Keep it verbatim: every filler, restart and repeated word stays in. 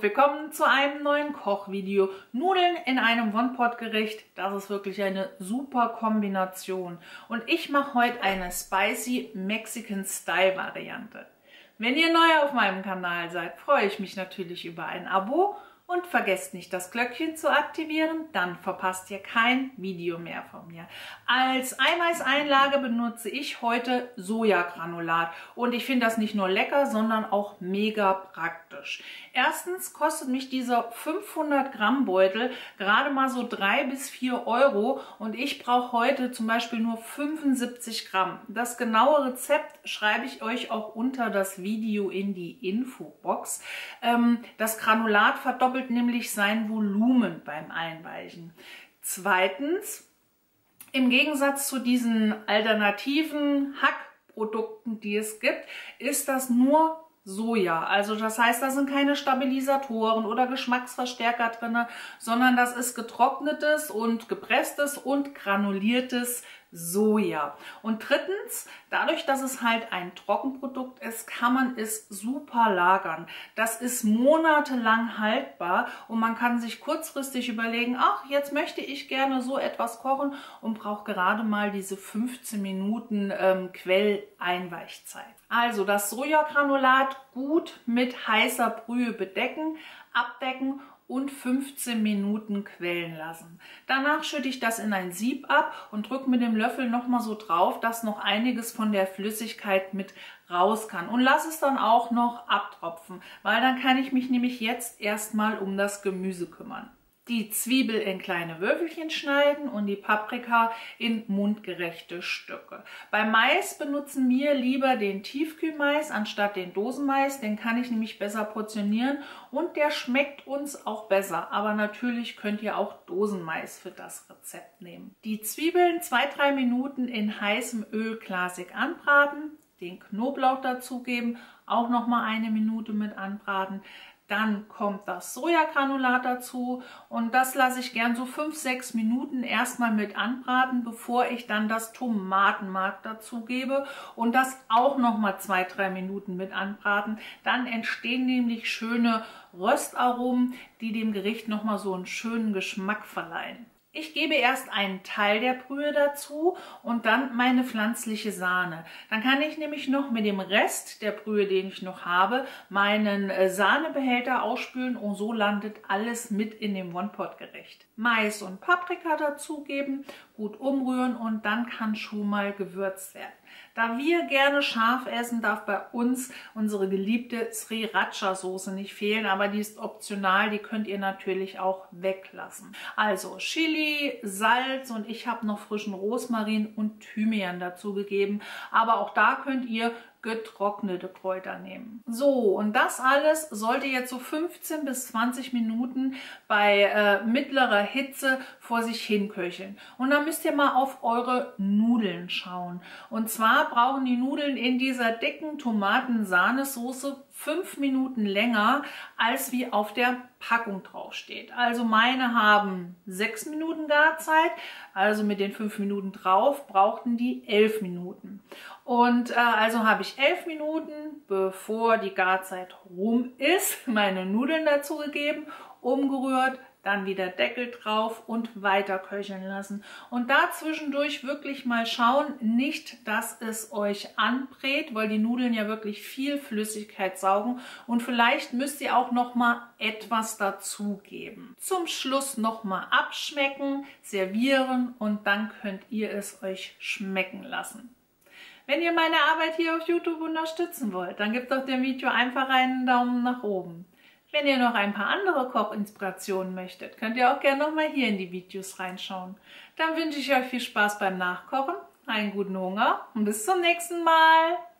und willkommen zu einem neuen Kochvideo. Nudeln in einem One-Pot-Gericht, das ist wirklich eine super Kombination. Und ich mache heute eine Spicy Mexican Style Variante. Wenn ihr neu auf meinem Kanal seid, freue ich mich natürlich über ein Abo. Und vergesst nicht, das Glöckchen zu aktivieren, dann verpasst ihr kein Video mehr von mir. Als Eiweißeinlage benutze ich heute Sojagranulat. Und ich finde das nicht nur lecker, sondern auch mega praktisch. Erstens kostet mich dieser fünfhundert Gramm Beutel gerade mal so drei bis vier Euro. Und ich brauche heute zum Beispiel nur fünfundsiebzig Gramm. Das genaue Rezept schreibe ich euch auch unter das Video in die Infobox. Das Granulat verdoppelt nämlich sein Volumen beim Einweichen. Zweitens, im Gegensatz zu diesen alternativen Hackprodukten, die es gibt, ist das nur Soja. Also das heißt, da sind keine Stabilisatoren oder Geschmacksverstärker drin, sondern das ist getrocknetes und gepresstes und granuliertes Soja. Und drittens, dadurch, dass es halt ein Trockenprodukt ist, kann man es super lagern. Das ist monatelang haltbar und man kann sich kurzfristig überlegen, ach, jetzt möchte ich gerne so etwas kochen und braucht gerade mal diese fünfzehn Minuten ähm, Quelleinweichzeit. Also das Sojagranulat gut mit heißer Brühe bedecken, abdecken und fünfzehn Minuten quellen lassen. Danach schütte ich das in ein Sieb ab und drücke mit dem Löffel nochmal so drauf, dass noch einiges von der Flüssigkeit mit raus kann. Und lasse es dann auch noch abtropfen, weil dann kann ich mich nämlich jetzt erstmal um das Gemüse kümmern. Die Zwiebel in kleine Würfelchen schneiden und die Paprika in mundgerechte Stücke. Beim Mais benutzen wir lieber den Tiefkühlmais anstatt den Dosenmais. Den kann ich nämlich besser portionieren und der schmeckt uns auch besser. Aber natürlich könnt ihr auch Dosenmais für das Rezept nehmen. Die Zwiebeln zwei bis drei Minuten in heißem Öl glasig anbraten. Den Knoblauch dazugeben, auch noch mal eine Minute mit anbraten. Dann kommt das Sojagranulat dazu und das lasse ich gern so fünf bis sechs Minuten erstmal mit anbraten, bevor ich dann das Tomatenmark dazu gebe und das auch nochmal zwei bis drei Minuten mit anbraten. Dann entstehen nämlich schöne Röstaromen, die dem Gericht nochmal so einen schönen Geschmack verleihen. Ich gebe erst einen Teil der Brühe dazu und dann meine pflanzliche Sahne. Dann kann ich nämlich noch mit dem Rest der Brühe, den ich noch habe, meinen Sahnebehälter ausspülen und so landet alles mit in dem One-Pot-Gericht. Mais und Paprika dazugeben, gut umrühren und dann kann schon mal gewürzt werden. Da wir gerne scharf essen, darf bei uns unsere geliebte Sriracha-Soße nicht fehlen, aber die ist optional, die könnt ihr natürlich auch weglassen. Also Chili, Salz und ich habe noch frischen Rosmarin und Thymian dazu gegeben, aber auch da könnt ihr getrocknete Kräuter nehmen. So, und das alles sollte jetzt so fünfzehn bis zwanzig Minuten bei äh, mittlerer Hitze vor sich hin köcheln. Und dann müsst ihr mal auf eure Nudeln schauen. Und zwar brauchen die Nudeln in dieser dicken Tomaten-Sahnesoße fünf Minuten länger, als wie auf der Packung drauf steht. Also meine haben sechs Minuten Garzeit, also mit den fünf Minuten drauf brauchten die elf Minuten. Und äh, also habe ich elf Minuten, bevor die Garzeit rum ist, meine Nudeln dazu gegeben, umgerührt, dann wieder Deckel drauf und weiter köcheln lassen. Und da zwischendurch wirklich mal schauen, nicht, dass es euch anbrät, weil die Nudeln ja wirklich viel Flüssigkeit saugen. Und vielleicht müsst ihr auch noch mal etwas dazugeben. Zum Schluss noch mal abschmecken, servieren und dann könnt ihr es euch schmecken lassen. Wenn ihr meine Arbeit hier auf YouTube unterstützen wollt, dann gebt doch dem Video einfach einen Daumen nach oben. Wenn ihr noch ein paar andere Kochinspirationen möchtet, könnt ihr auch gerne noch mal hier in die Videos reinschauen. Dann wünsche ich euch viel Spaß beim Nachkochen, einen guten Hunger und bis zum nächsten Mal.